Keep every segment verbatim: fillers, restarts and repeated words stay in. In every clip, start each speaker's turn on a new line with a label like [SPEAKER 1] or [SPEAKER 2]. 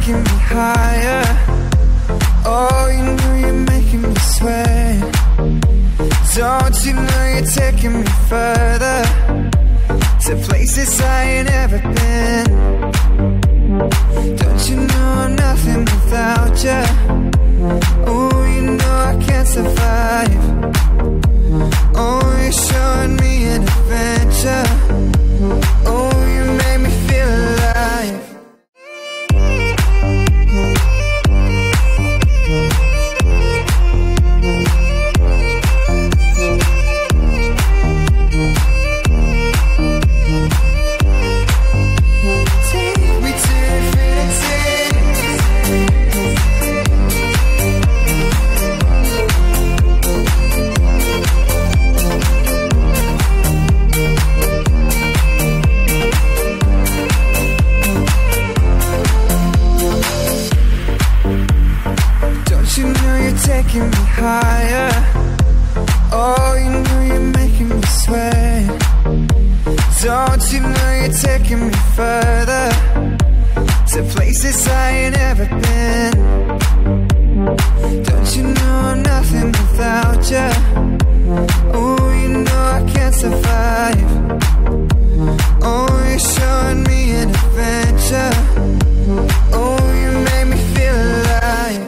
[SPEAKER 1] taking me higher. Oh, you know you're making me sweat. Don't you know you're taking me further, to places I ain't ever been. Don't you know I'm nothing without you? Oh, you know I can't survive. Oh, you're showing me an adventure. Oh, you made me feel alive. Taking me higher. Oh, you know you're making me sweat. Don't you know you're taking me further, to places I ain't ever been. Don't you know I'm nothing without you? Oh, you know I can't survive. Oh, you're showing me an adventure. Oh, you made me feel alive.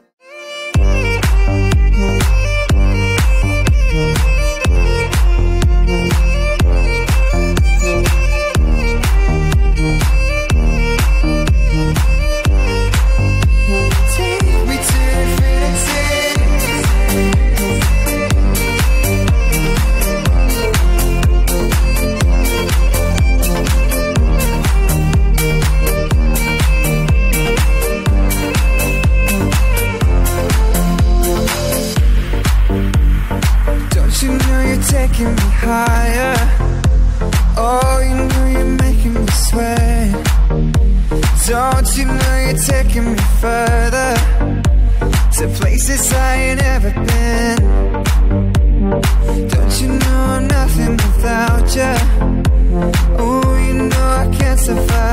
[SPEAKER 1] Taking me higher. Oh, you know you're making me sweat. Don't you know you're taking me further, to places I ain't ever been. Don't you know I'm nothing without you? Oh, you know I can't survive.